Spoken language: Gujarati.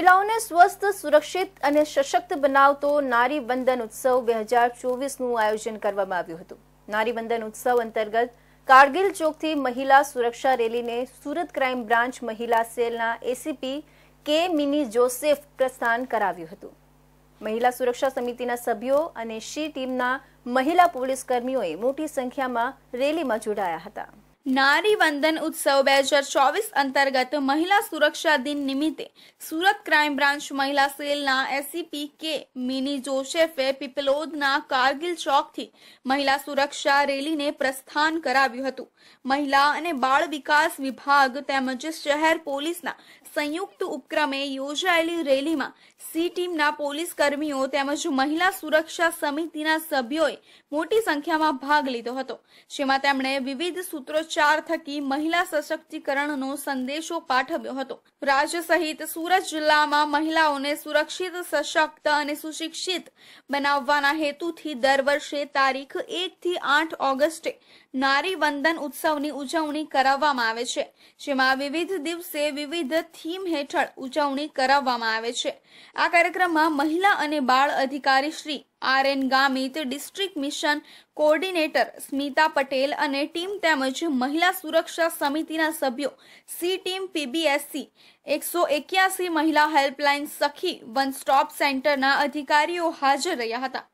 મહિલાઓને સ્વસ્થ, સુરક્ષિત અને સશક્ત બનાવતો નારી વંદન ઉત્સવ 2024નું આયોજન કરવામાં આવ્યું હતું। નારી વંદન ઉત્સવ અંતર્ગત કારગિલ ચોકથી મહિલા સુરક્ષા રેલીને સુરત ક્રાઇમ બ્રાન્ચ મહિલા સેલના એસીપી કે મિની જોસેફ પ્રસ્થાન કરાવ્યું હતું। મહિલા સુરક્ષા સમિતિના સભ્યો અને શી ટીમના મહિલા પોલીસ કર્મીઓએ મોટી સંખ્યામાં રેલીમાં જોડાયા હતા। नारी वंदन उत्सव 2024 अंतर्गत महिला सुरक्षा दिन निमित्ते सूरत क्राइम ब्रांच महिला सेलना एसीपी के मिनी जोसेफे पीपलोदना कारगिल चौक थी महिला सुरक्षा रेली ने प्रस्थान कराव्યું હતું। महिला અને બાળ વિકાસ વિભાગ તેમજ શહેર પોલીસના સંયુક્ત ઉપક્રમે યોજાયેલી રેલીમાં સી ટીમના પોલીસ કર્મીઓ તેમજ મહિલા સુરક્ષા સમિતિના સભ્યોએ મોટી સંખ્યામાં ભાગ લીધો હતો, જેમાં તેમણે વિવિધ સૂત્રોચ્ચાર થકી મહિલા સશક્તિકરણનો સંદેશો પાઠવ્યો હતો। રાજ્ય સહિત સુરત જિલ્લામાં મહિલાઓને સુરક્ષિત, સશક્ત અને સુશિક્ષિત બનાવવાના હેતુથી દર વર્ષે તારીખ 1 થી 8 ઓગસ્ટે નારી વંદન ઉત્સવની ઉજવણી કરાવવામાં આવે છે, જેમાં વિવિધ દિવસે વિવિધ થીમ હેઠળ ઉજવણી કરાવવામાં આવે છે। આ કાર્યક્રમમાં મહિલા અને બાળ અધિકારી Shri RN Gamit, district mission coordinator Smita Patel અને ટીમ તેમજ મહિલા સુરક્ષા સમિતિના સભ્યો, સી ટીમ PBSC 181 મહિલા હેલ્પલાઇન સખી વન સ્ટોપ સેન્ટરના અધિકારીઓ હાજર રહ્યા હતા।